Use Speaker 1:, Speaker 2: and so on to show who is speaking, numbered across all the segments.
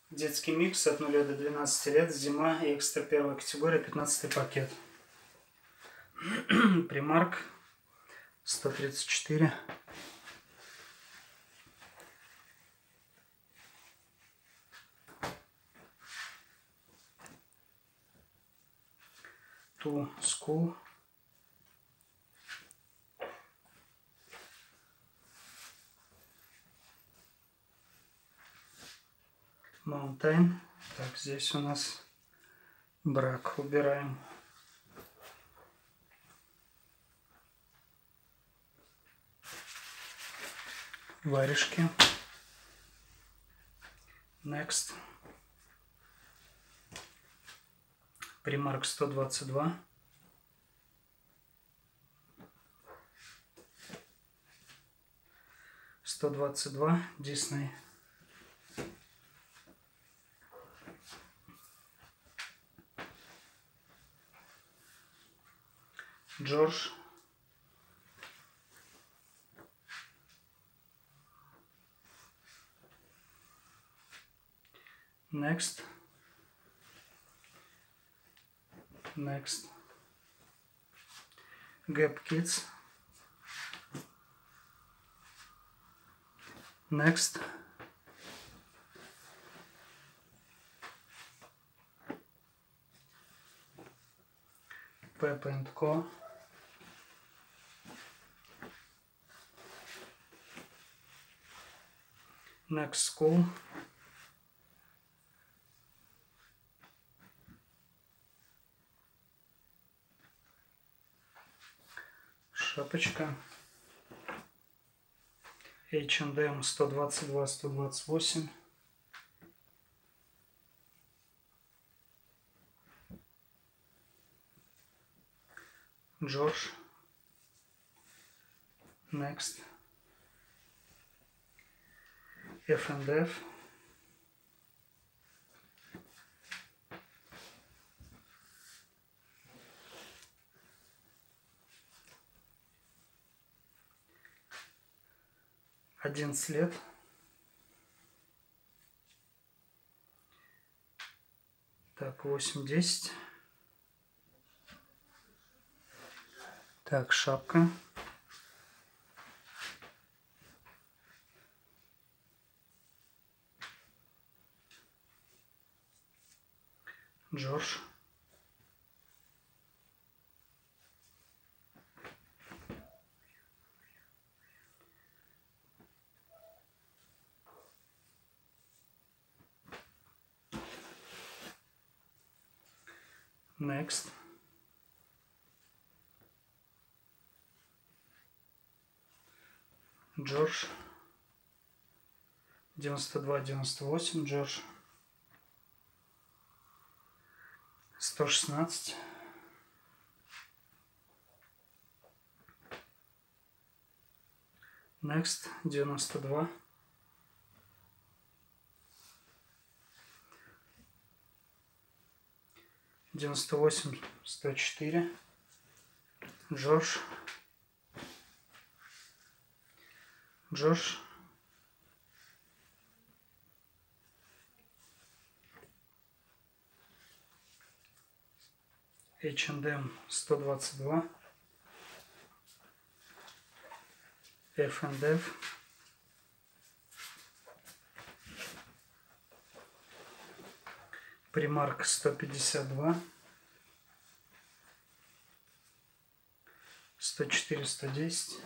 Speaker 1: Детский микс от 0 до 12 лет, зима, экстра первая категория, 15 пакет. Примарк 134. Ту School. Mountain. Так, здесь у нас брак. Убираем. Варежки. Next. Примарк 122. Disney. Джордж. Next. Gap Kids. Next. Pepe & Co. Next School. Шапочка. H&M 122-128. Джордж. Next. F&F. Одиннадцать лет. Так, 8-10. Так, шапка. Джордж. Next. Джордж. 92-98. Джордж. 116. Next. 92. Девяносто восемь, 104. Джордж. H&M 122. F&F. Примарк 152. 104, 110.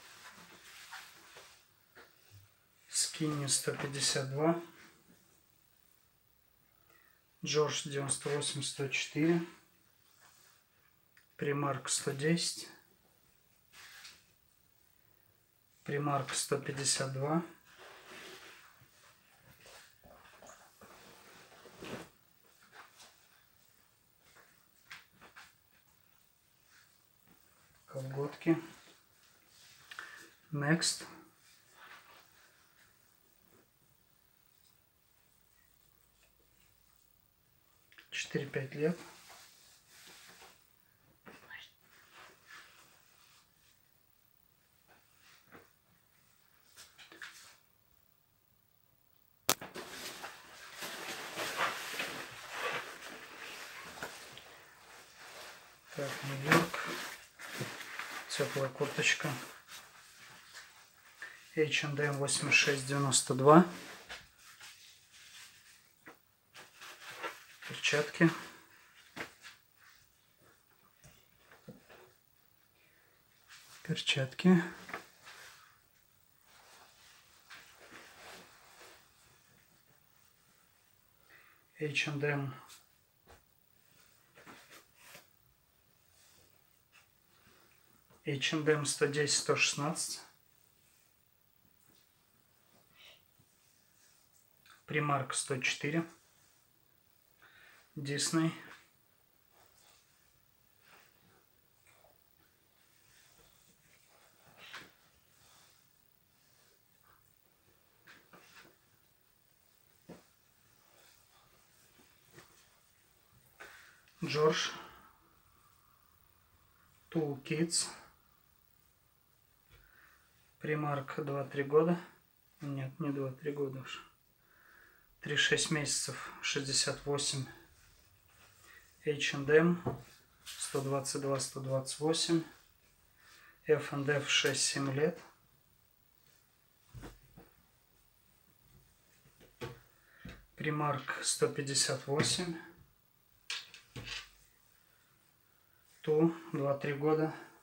Speaker 1: Скинни 152. Джордж 98, 104. Примарк 110. Примарк 152. Колготки. Next. Четыре-пять лет. Так, Нью-Йорк. Теплая курточка. H&M 8692. Перчатки. Перчатки. H&M 110-116. Primark 104. Disney. Джордж. Tool Kids. Primark 2-3 года. Нет, не 2-3 года уж. 3-6 месяцев 68. H&M 122-128. F&F 6-7 лет. Primark 158. Ту 2-3 года.